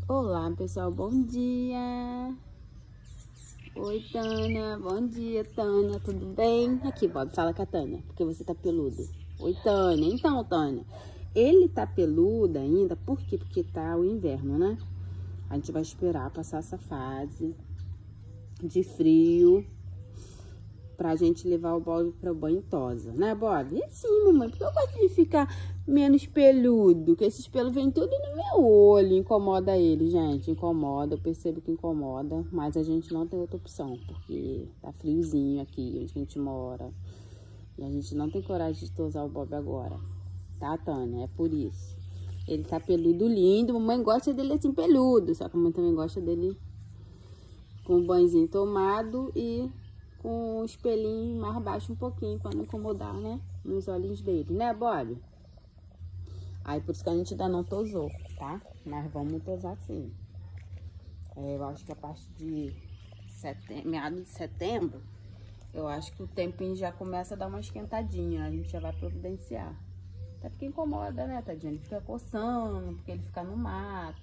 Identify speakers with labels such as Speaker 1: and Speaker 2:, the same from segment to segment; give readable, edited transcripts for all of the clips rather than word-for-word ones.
Speaker 1: Olá, pessoal, bom dia. Oi, Tânia, bom dia, Tânia, tudo bem? Aqui, Bob, fala com a Tânia, porque você tá peludo. Oi, Tânia. Então, Tânia, ele tá peludo ainda, por quê? Porque tá o inverno, né? A gente vai esperar passar essa fase de frio pra gente levar o Bob pra banho tosa, né, Bob? E sim, mamãe, porque eu gosto de ficar menos peludo, que esses pelos vêm tudo no meu olho, incomoda ele, gente, incomoda, eu percebo que incomoda, mas a gente não tem outra opção, porque tá friozinho aqui onde a gente mora, e a gente não tem coragem de tosar o Bob agora, tá, Tânia? É por isso. Ele tá peludo lindo, mamãe gosta dele assim peludo, só que a mamãe também gosta dele com o banhozinho tomado e com o espelhinho mais baixo um pouquinho, para não incomodar, né? Nos olhinhos dele, né, Bob? Aí, por isso que a gente ainda não tosou, tá? Mas vamos tosar sim. Eu acho que a partir de meados de setembro, eu acho que o tempinho já começa a dar uma esquentadinha. A gente já vai providenciar. Até porque incomoda, né, tadinho? Ele fica coçando, porque ele fica no mato.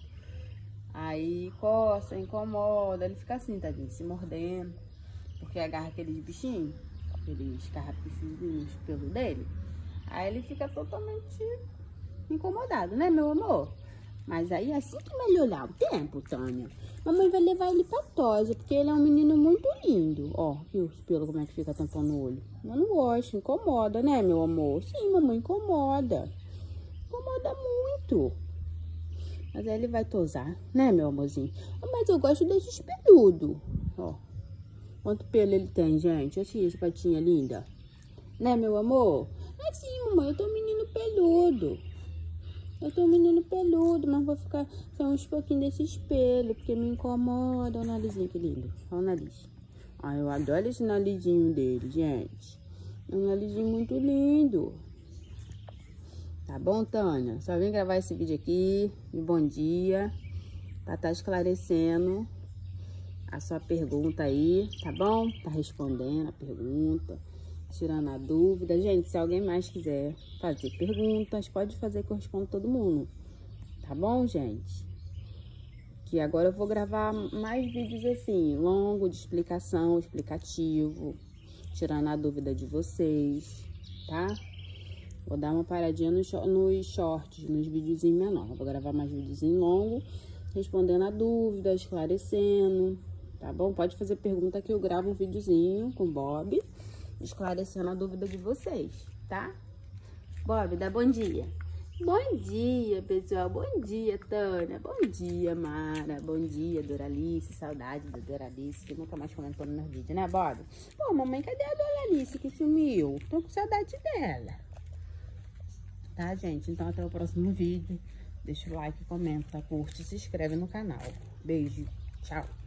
Speaker 1: Aí coça, incomoda, ele fica assim, tadinho, se mordendo. Porque agarra aqueles bichinhos, aqueles carrapichozinhos pelo dele. Aí ele fica totalmente incomodado, né, meu amor? Mas aí, assim que melhorar o tempo, Tânia, mamãe vai levar ele pra tosa, porque ele é um menino muito lindo. Ó, e os pelos como é que fica tampando o olho? Eu não gosto, incomoda, né, meu amor? Sim, mamãe, incomoda. Incomoda muito. Mas aí ele vai tosar, né, meu amorzinho? Mas eu gosto desses peludos, ó. Quanto pelo ele tem, gente? Olha essa patinha linda. Né, meu amor? É sim, mamãe, eu tô um menino peludo. Eu tô um menino peludo, mas vou ficar só uns pouquinhos desse espelho, porque me incomoda. Olha o narizinho, que lindo. Olha o nariz. Ai, eu adoro esse narizinho dele, gente. É um narizinho muito lindo. Tá bom, Tânia? Só vim gravar esse vídeo aqui. E bom dia. Pra estar esclarecendo a sua pergunta aí, tá bom? Tá respondendo a pergunta, tirando a dúvida. Gente, se alguém mais quiser fazer perguntas, pode fazer que eu respondo todo mundo. Tá bom, gente? Que agora eu vou gravar mais vídeos assim, longo, de explicação, explicativo, tirando a dúvida de vocês, tá? Vou dar uma paradinha nos shorts, nos videozinhos menores. Vou gravar mais videozinho longo, respondendo a dúvida, esclarecendo. Tá bom? Pode fazer pergunta que eu gravo um videozinho com o Bob, esclarecendo a dúvida de vocês, tá? Bob, dá bom dia. Bom dia, pessoal. Bom dia, Tânia. Bom dia, Mara. Bom dia, Doralice. Saudade da Doralice, que nunca mais comentou no meu vídeo, né, Bob? Pô, mamãe, cadê a Doralice que sumiu? Tô com saudade dela. Tá, gente? Então, até o próximo vídeo. Deixa o like, comenta, curte, se inscreve no canal. Beijo. Tchau.